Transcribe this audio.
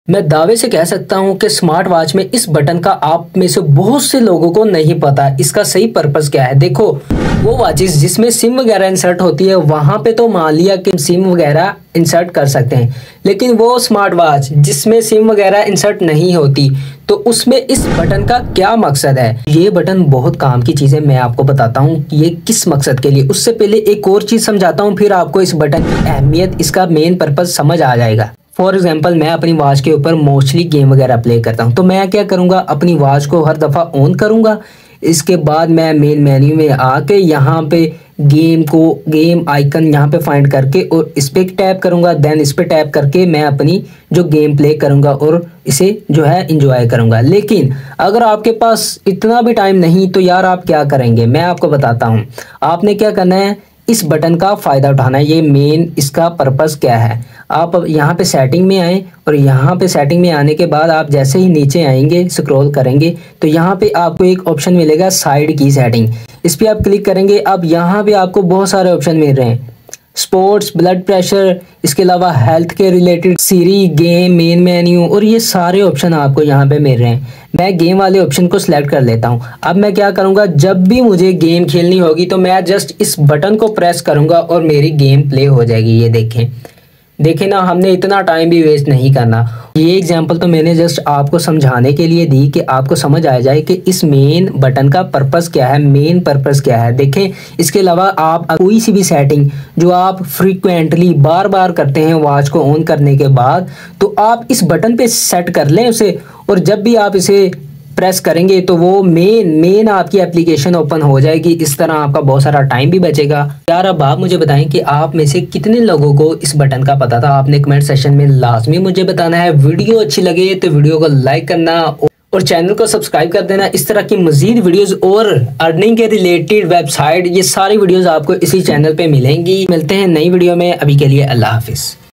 मैं दावे से कह सकता हूं कि स्मार्ट वॉच में इस बटन का आप में से बहुत से लोगों को नहीं पता इसका सही पर्पस क्या है। देखो, वो वॉचेस जिसमें सिम वगैरह इंसर्ट होती है वहां पे तो मान लिया कि सिम वगैरह इंसर्ट कर सकते हैं, लेकिन वो स्मार्ट वॉच जिसमें सिम वगैरह इंसर्ट नहीं होती तो उसमें इस बटन का क्या मकसद है। ये बटन बहुत काम की चीज़ है, मैं आपको बताता हूँ ये किस मकसद के लिए। उससे पहले एक और चीज़ समझाता हूँ, फिर आपको इस बटन की अहमियत, इसका मेन पर्पस समझ आ जाएगा। फॉर एग्जाम्पल, मैं अपनी वॉच के ऊपर मोस्टली गेम वगैरह प्ले करता हूँ, तो मैं क्या करूँगा, अपनी वॉच को हर दफ़ा ऑन करूँगा। इसके बाद मैं मेन मेन्यू में आके यहाँ पे गेम आइकन यहाँ पे फाइंड करके और इस पर टैप करूँगा। देन इस पर टैप करके मैं अपनी जो गेम प्ले करूँगा और इसे जो है इंजॉय करूँगा। लेकिन अगर आपके पास इतना भी टाइम नहीं तो यार आप क्या करेंगे, मैं आपको बताता हूँ। आपने क्या करना है, इस बटन का फ़ायदा उठाना है। ये मेन इसका पर्पस क्या है, आप यहाँ पे सेटिंग में आए और यहाँ पे सेटिंग में आने के बाद आप जैसे ही नीचे आएंगे, स्क्रॉल करेंगे तो यहाँ पे आपको एक ऑप्शन मिलेगा साइड की सेटिंग। इस पर आप क्लिक करेंगे। अब यहाँ पे आपको बहुत सारे ऑप्शन मिल रहे हैं, स्पोर्ट्स, ब्लड प्रेशर, इसके अलावा हेल्थ के related, Siri, game, main menu, और ये सारे ऑप्शन आपको यहाँ पे मिल रहे हैं। मैं गेम वाले ऑप्शन को सिलेक्ट कर लेता हूँ। अब मैं क्या करूँगा, जब भी मुझे गेम खेलनी होगी तो मैं जस्ट इस बटन को प्रेस करूँगा और मेरी गेम प्ले हो जाएगी। ये देखें ना, हमने इतना टाइम भी वेस्ट नहीं करना। ये एग्जांपल तो मैंने जस्ट आपको समझाने के लिए दी कि आपको समझ आ जाए कि इस मेन बटन का पर्पस क्या है, मेन पर्पस क्या है। देखें, इसके अलावा आप कोई सी भी सेटिंग जो आप फ्रीक्वेंटली बार बार करते हैं वॉच को ऑन करने के बाद, तो आप इस बटन पे सेट कर लें उसे, और जब भी आप इसे प्रेस करेंगे तो वो मेन आपकी एप्लीकेशन ओपन हो जाएगी। इस तरह आपका बहुत सारा टाइम भी बचेगा। यार अब आप मुझे बताएं कि आप में से कितने लोगों को इस बटन का पता था। आपने कमेंट सेक्शन में लाजमी मुझे बताना है। वीडियो अच्छी लगे तो वीडियो को लाइक करना और चैनल को सब्सक्राइब कर देना। इस तरह की मजीद वीडियोस और अर्निंग के रिलेटेड वेबसाइट, ये सारी वीडियोस आपको इसी चैनल पे मिलेंगी। मिलते हैं नई वीडियो में, अभी के लिए अल्लाह हाफिज़।